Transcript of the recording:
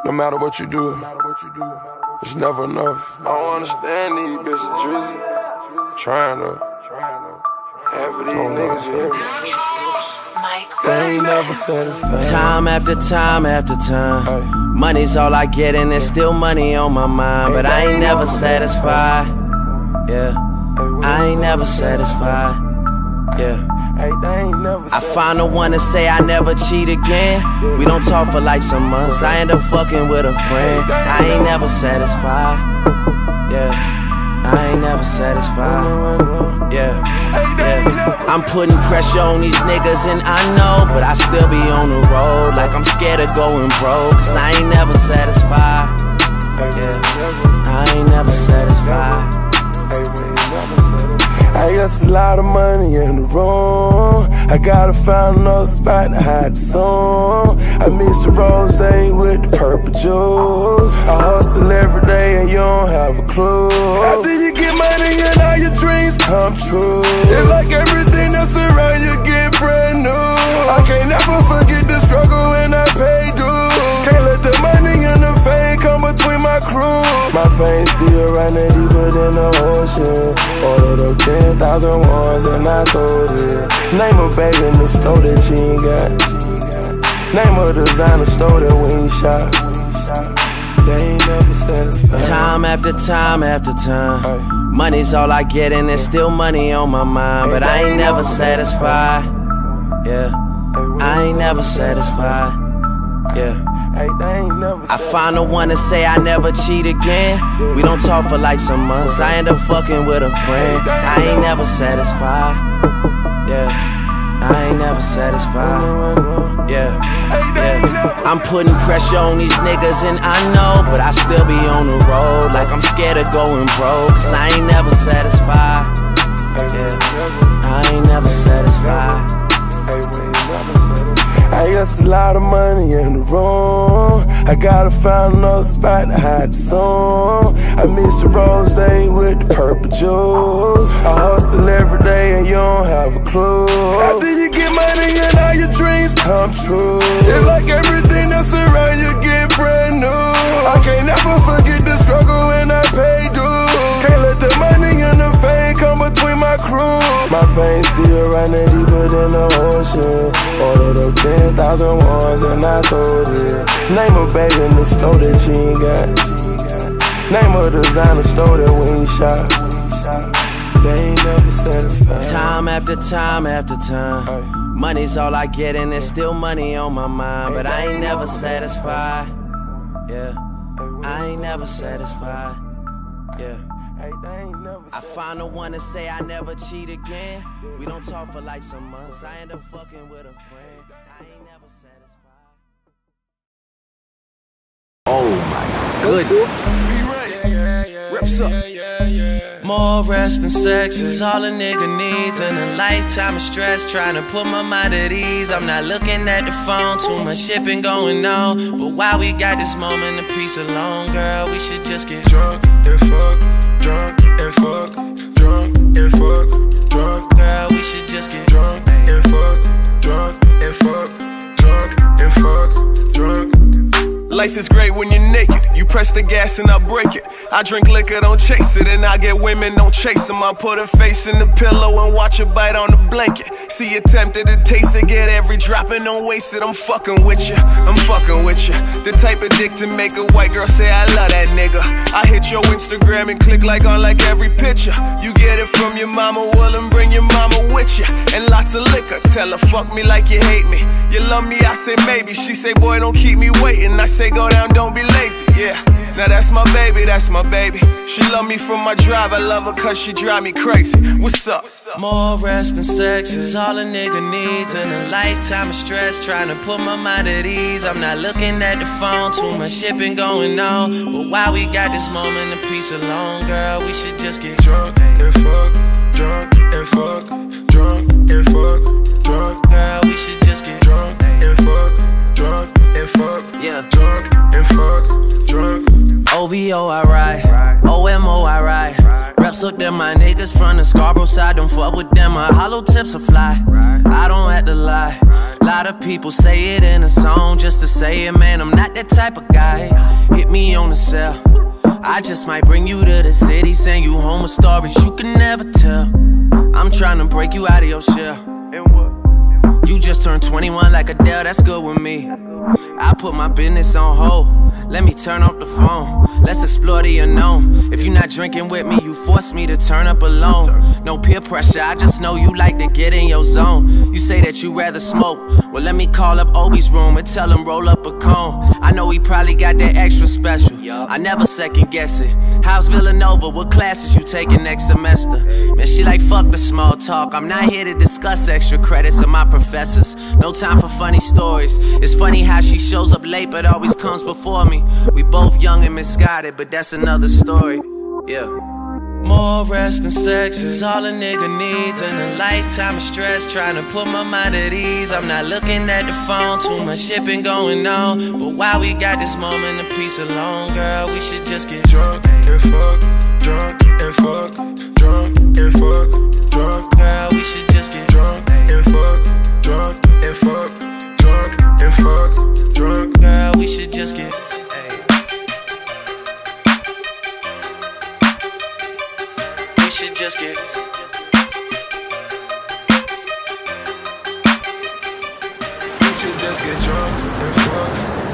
No matter what you do, it's never enough. I don't understand these bitches, Drizzy. Trying to. Half of these niggas, you hear me? They ain't never satisfied. Time after time after time. Money's all I get and there's still money on my mind. But I ain't never satisfied. Yeah, I ain't never satisfied. Yeah, I find the one to say I never cheat again. We don't talk for like some months. I end up fucking with a friend. I ain't never satisfied. Yeah, I ain't never satisfied. Yeah, I'm putting pressure on these niggas and I know, but I still be on the road like I'm scared of going broke. Cause I ain't never satisfied. Yeah, I ain't never satisfied. I got a lot of money in the room. I gotta find another spot to hide the song. I miss the rosé with the purple juice. I hustle every day and you don't have a clue. After you get money and all your dreams come true, it's like everything that's around you get brand new. I can't never forget the struggle when I pay dues. Can't let the money and the fame come between my crew. My veins still running deeper than the ocean. Ordered up 10,000 ones and I throw it. Name a baby in the store that she ain't got. Name a designer store that we ain't shop. They ain't never satisfied. Time after time after time. Money's all I get and there's still money on my mind. But I ain't never satisfied. Yeah, I ain't never satisfied. Yeah, I find the one to say I never cheat again. We don't talk for like some months. I end up fucking with a friend. I ain't never satisfied. Yeah, I ain't never satisfied. Yeah, I'm putting pressure on these niggas and I know, but I still be on the road like I'm scared of going broke. Cause I ain't never satisfied. Yeah, I ain't never satisfied. I got a lot of money in the room. I gotta find another spot to hide the song. I miss the rosé with the purple juice. I hustle every day and you don't have a clue. After you get money and all your dreams come true, it's like everything that's around you get brand new. I can't never forget the struggle when I pay dues. Can't let the money and the fame come between my crew. My veins still running deeper than the ocean. Ordered up 10,000 ones and I throw it. Name a baby in the store that she ain't got. Name a designer store that we ain't shop. They ain't never satisfied. Time after time after time. Money's all I get and there's still money on my mind. But I ain't never satisfied. Yeah, I ain't never satisfied. Yeah, I find the one to say I never cheat again. We don't talk for like some months. I end up fucking with a friend. I ain't never satisfied. Oh my goodness. Reps up. More rest and sex is all a nigga needs. And a lifetime of stress trying to put my mind at ease. I'm not looking at the phone, too much shit been going on. But while we got this moment of peace alone, girl, we should just get drunk and fuck, drunk and fuck, drunk and fuck, drunk. Girl, we should just get drunk and fuck, drunk and fuck, drunk and fuck, drunk. Life is great when you're naked. You press the gas and I break it. I drink liquor, don't chase it. And I get women, don't chase them. I put her face in the pillow and watch her bite on the blanket. See you tempted to taste it, get every drop and don't waste it. I'm fucking with you, I'm fucking with you. The type of dick to make a white girl say I love that nigga. I hit your Instagram and click like on like every picture. You get it from your mama, well and bring your mama with you. And lots of liquor, tell her fuck me like you hate me. You love me, I say maybe. She say boy don't keep me waiting. I say go down, don't be lazy, yeah. Now that's my baby, that's my baby. She love me from my drive, I love her cause she drive me crazy. What's up? More rest and sex is all a nigga needs. And a lifetime of stress trying to put my mind at ease. I'm not looking at the phone, too much shit been going on. But while we got this moment of peace alone, girl, we should just get drunk and fuck, drunk and fuck, drunk and fuck, drunk. Girl, we should just get drunk and fuck, drunk and fuck, yeah, drunk and fuck, drunk. OVO I ride, OMO I ride. Reps up them my niggas from the Scarborough side. Don't fuck with them, my hollow tips are fly. I don't have to lie. Lot of people say it in a song just to say it, man, I'm not that type of guy. Hit me on the cell, I just might bring you to the city, send you home with stories you can never tell. I'm trying to break you out of your shell. You just turned 21 like Adele, that's good with me. I put my business on hold, let me turn off the phone. Let's explore the unknown. If you're not drinking with me, you force me to turn up alone. No peer pressure, I just know you like to get in your zone. You say that you rather smoke, well let me call up Obi's room and tell him roll up a cone. I know he probably got that extra special, I never second guess it. How's Villanova, what classes you taking next semester? Man, she like fuck the small talk, I'm not here to discuss extra credits of my professors. No time for funny stories, it's funny how she shows up late but always comes before me. We both young and misguided, but that's another story. Yeah. More rest and sex is all a nigga needs, and a lifetime of stress trying to put my mind at ease. I'm not looking at the phone, too much shit been going on, but while we got this moment of peace alone, girl, we should just get drunk and fuck, drunk and fuck, drunk and fuck, drunk. Girl, we should just get drunk and fuck, drunk and fuck, drunk and fuck, drunk. Girl, we should just get. We should just get. We should just get drunk and fuck.